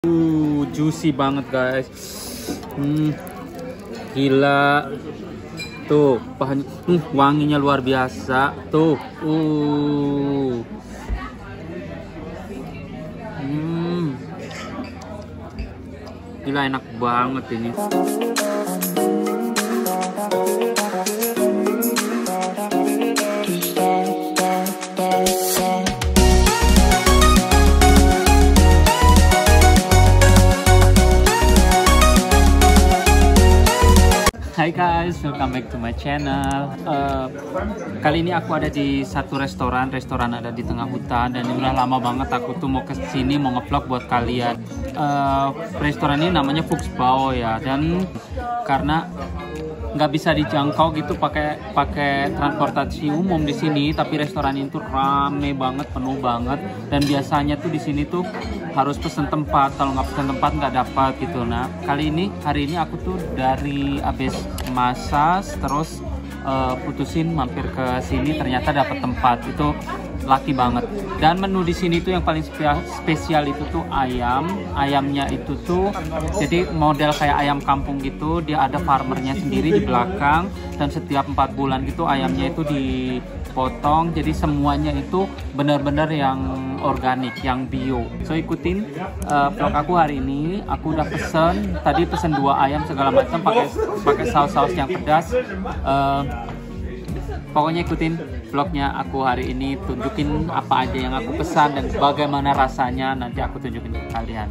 Juicy banget guys. Gila. Tuh, bahannya wanginya luar biasa. Tuh. Gila enak banget ini. Hai guys, welcome back to my channel. Kali ini aku ada di satu restoran ada di tengah hutan dan udah lama banget aku tuh mau kesini mau ngevlog buat kalian. Restoran ini namanya Fuchsbau ya, dan karena nggak bisa dijangkau gitu pakai transportasi umum di sini, tapi restoran itu rame banget, penuh banget, dan biasanya tuh di sini tuh harus pesen tempat, kalau nggak pesen tempat nggak dapat gitu. Nah hari ini aku tuh dari abis massage terus putusin mampir ke sini, ternyata dapat tempat, itu laki banget. Dan menu di sini tuh yang paling spesial itu tuh ayamnya itu tuh jadi model kayak ayam kampung gitu, dia ada farmernya sendiri di belakang, dan setiap 4 bulan gitu ayamnya itu dipotong, jadi semuanya itu benar-benar yang organik, yang bio. So ikutin vlog aku hari ini. Aku udah tadi pesen 2 ayam segala macam pakai saus yang pedas. Pokoknya ikutin vlognya aku hari ini, tunjukin apa aja yang aku pesan dan bagaimana rasanya, nanti aku tunjukin ke kalian.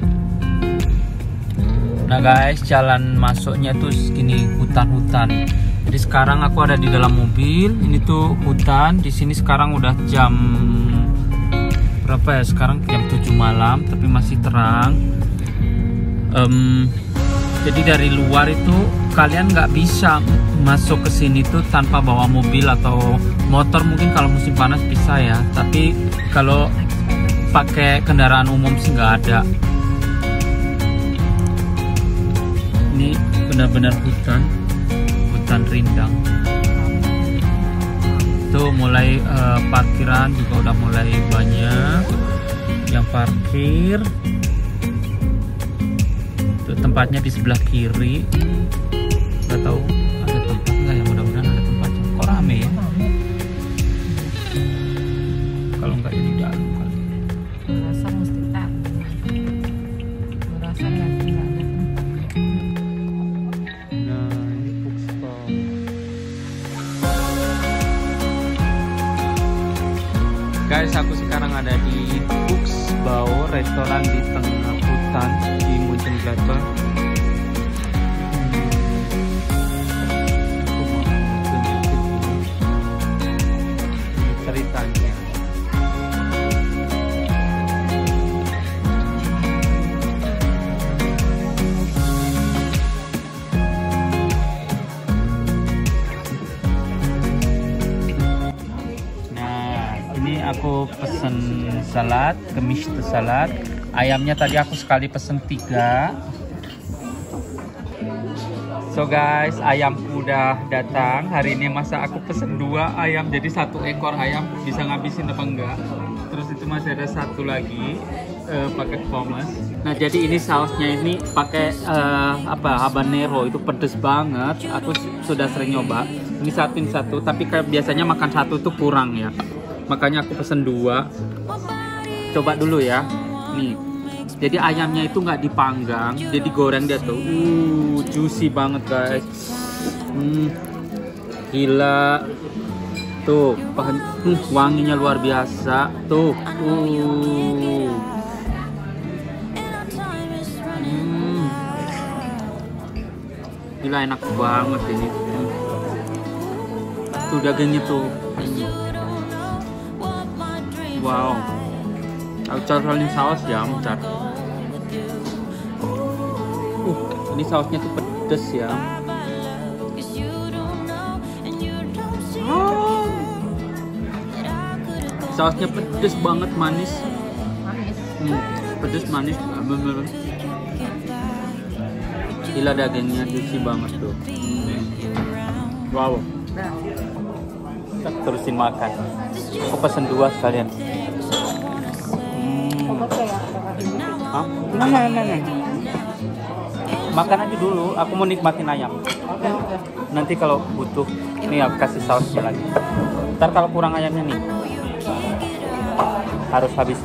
Nah guys, jalan masuknya tuh gini, hutan-hutan. Jadi sekarang aku ada di dalam mobil, ini tuh hutan. Di sini sekarang udah jam berapa ya? Sekarang jam 7 malam, tapi masih terang. Jadi dari luar itu kalian nggak bisa masuk ke sini tuh tanpa bawa mobil atau motor. Mungkin kalau musim panas bisa ya, tapi kalau pakai kendaraan umum sih nggak ada. Ini benar-benar hutan rindang. Tuh mulai parkiran juga udah mulai banyak yang parkir. Tempatnya di sebelah kiri, nggak tahu ada tempat nggak ya, mudah-mudahan ada tempatnya. Kok rame ya? Kalau nggak ya di dalam kali. Rasa mesti tak. Rasa nggak ada tempat. Nah ini Fuchsbau. Guys, aku sekarang ada di Fuchsbau, restoran di tengah hutan di Mönchengladbach. Ceritanya. Nah, ini aku pesen salad, gemischte salad. Ayamnya tadi aku sekali pesen 3. So guys, ayamku udah datang. Hari ini masa aku pesen 2 ayam, jadi 1 ekor ayam bisa ngabisin apa enggak. Terus itu masih ada 1 lagi pakai pommes. Nah jadi ini sausnya ini pakai habanero, itu pedes banget. Aku sudah sering nyoba. Ini satu, tapi kayak biasanya makan 1 tuh kurang ya. Makanya aku pesen 2. Coba dulu ya. Nih, jadi ayamnya itu nggak dipanggang, jadi goreng dia tuh. Juicy banget guys. Gila. Tuh, wanginya luar biasa. Tuh. Gila enak banget ini. Tuh dagingnya tuh. Wow. Aku cari saus ya, bentar. Ini sausnya tuh pedes ya. Sausnya pedes banget, manis. Pedes manis. Gila dagingnya juicy banget tuh. Wow. Kita terusin makan. Aku pesen 2 sekalian. Hah? Nah. Makan aja dulu, aku mau nikmatin ayam. Nanti kalau butuh, nih aku kasih sausnya lagi. Ntar kalau kurang ayamnya nih, harus habis.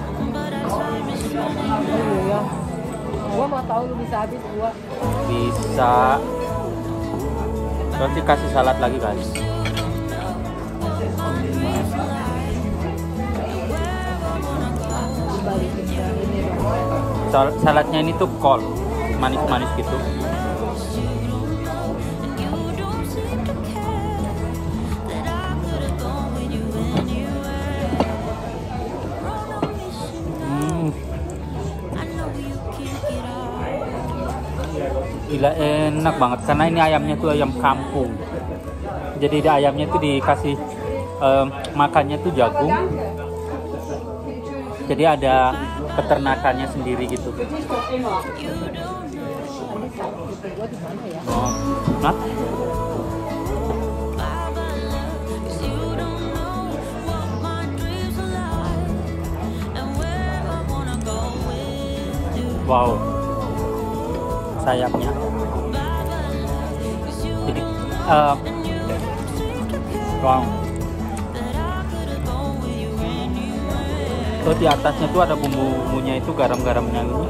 Iya. Gua mau tahu lu bisa habis gua. Bisa. Terus dikasih salad lagi guys. Dibalikin ke ini dong. Saladnya ini tuh kol, manis-manis gitu. Gila enak banget karena ini ayamnya tuh ayam kampung. Jadi di ayamnya tuh dikasih makannya tuh jagung. Jadi ada peternakannya sendiri gitu. Oh, nah. Wow, sayapnya. Jadi, wow. Terus di atasnya tuh ada bumbu-bumbunya itu garam-garamnya ini.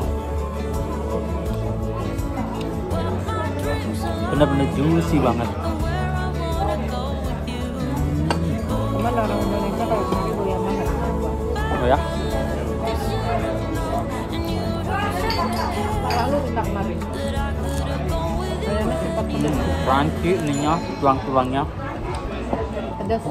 Bener-bener juicy banget. Cuman orang Indonesia kalau sendiri doyan banget. Oh ya? Lalu minta kemarin. Kayaknya cepat pedas. Crunchy ininya, tulang-tulangnya. Pedas.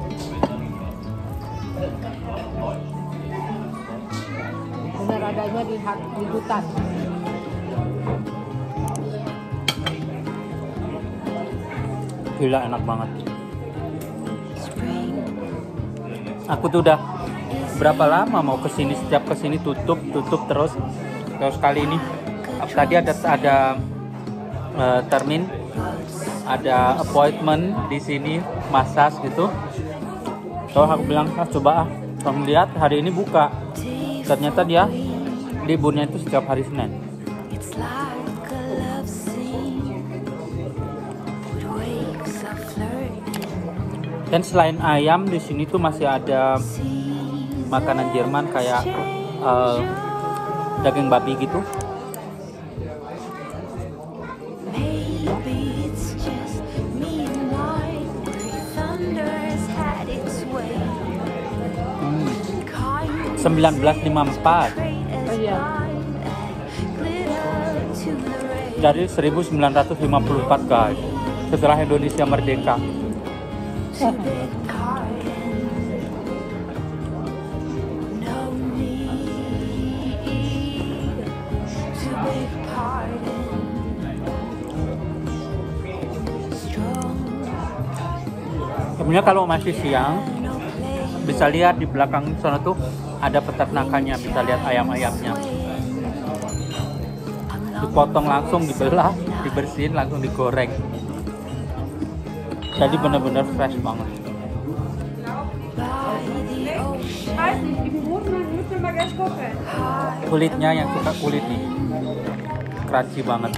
Benar adanya di hutan. Gila enak banget. Aku tuh udah berapa lama mau kesini, setiap kesini tutup terus kali ini tadi ada termin, ada appointment di sini massage gitu. So aku bilang coba kamu lihat hari ini buka. Ternyata dia liburnya itu setiap hari Senin. Dan selain ayam di sini tuh masih ada makanan Jerman kayak daging babi gitu. $19.54. Oh iya. Dari 1954 guys, setelah Indonesia merdeka. Sebenarnya kalau masih siang bisa lihat di belakang sana tuh ada peternakannya, bisa lihat ayam-ayamnya. Dipotong langsung, dibelah, dibersihin, langsung digoreng. Jadi benar-benar fresh banget. Kulitnya yang suka kulit nih, crunchy banget.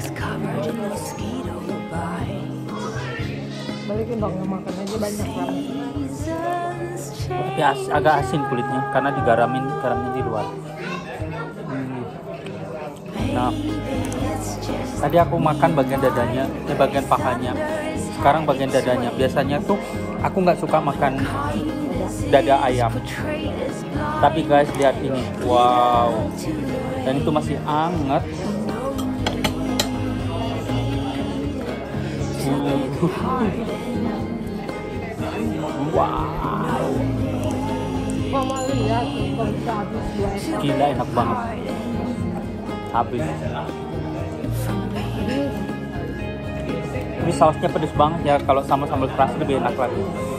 Balikin dong, makan aja banyak banget. Tapi agak asin kulitnya karena garamnya di luar. Nah, tadi aku makan bagian dadanya, bagian pahanya. Sekarang bagian dadanya. Biasanya tuh aku nggak suka makan dada ayam. Tapi guys lihat ini, wow. Dan itu masih anget. Wow. Mama lihat kalau bisa habis 2 ekor. Gila enak banget. Habis. Ini sausnya pedes banget ya, kalau sama sambal terasi lebih enak lagi.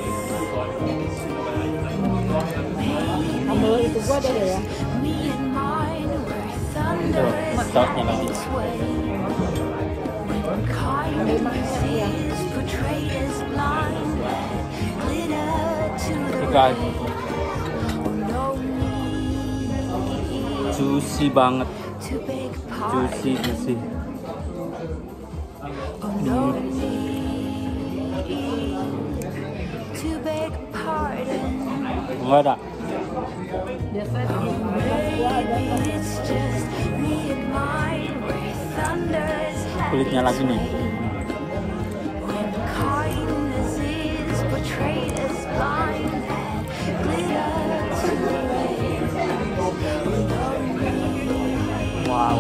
Sambal itu gua ada ya. Tuh, sausnya lagi. Ada manis ya. Guys, juicy banget. to beg pardon. Juicy. No need to beg pardon. Enggak ada. Maybe it's just me and my where thunder is Kulitnya lagi nih. when kindness is portrayed as blind and glitter to waste. Wow.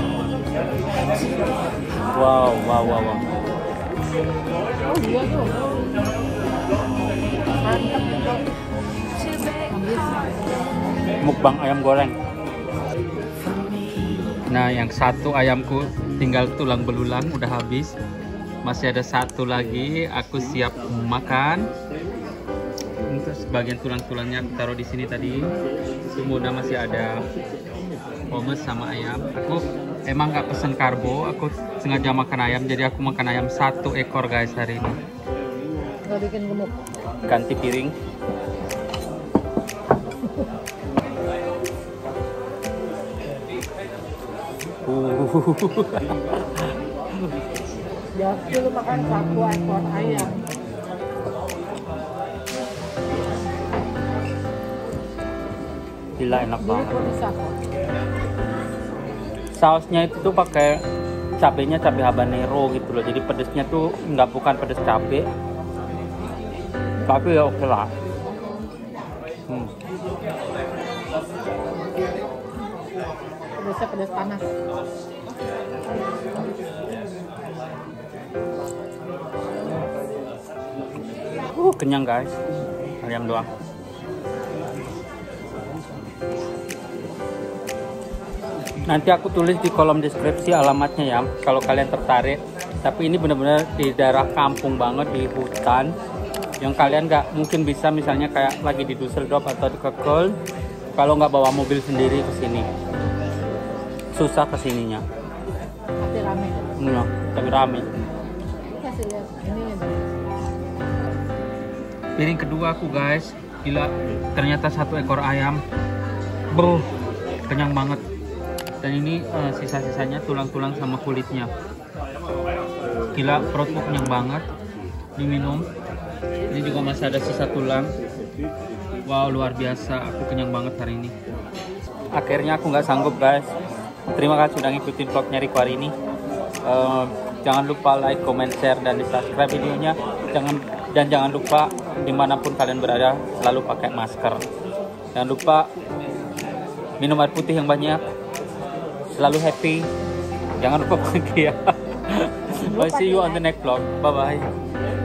To beg pardon. Mukbang ayam goreng. Nah, yang satu ayamku tinggal tulang belulang udah habis. Masih ada satu lagi, aku siap makan. Untuk sebagian tulang-tulangnya aku taruh di sini tadi. Semudah masih ada hummus sama ayam. Aku emang nggak pesen karbo, aku sengaja makan ayam, jadi aku makan ayam 1 ekor guys hari ini. Nggak bikin gemuk. Ganti piring. Ya, dulu makan 1 ekor ayam. Gila enak Jadi banget. kok bisa? Sausnya itu tuh pakai cabenya cabai habanero gitu loh, jadi pedesnya tuh nggak bukan pedes cabai, tapi ya oke lah. Pedasnya pedas panas. Kenyang guys, ayam doang. Nanti aku tulis di kolom deskripsi alamatnya ya, kalau kalian tertarik. Tapi ini benar-benar di daerah kampung banget, di hutan, yang kalian nggak mungkin bisa misalnya kayak lagi di Düsseldorf atau di Köln, kalau nggak bawa mobil sendiri ke sini. Susah kesininya. Tapi rame. Iya, tapi rame. Kasih lihat ini. Piring kedua aku guys, gila, ternyata 1 ekor ayam, bro, kenyang banget. Dan ini sisa-sisanya tulang-tulang sama kulitnya. Gila, perutku kenyang banget. Diminum. Ini juga masih ada sisa tulang. Wow, luar biasa, aku kenyang banget hari ini. Akhirnya aku nggak sanggup guys. Terima kasih sudah ngikutin vlognya Riko hari ini. Jangan lupa like, comment, share, dan di subscribe videonya. Jangan lupa dimanapun kalian berada selalu pakai masker. Jangan lupa minum air putih yang banyak. Selalu happy. Jangan lupa bahagia. Bye, see you on the next vlog. Bye bye.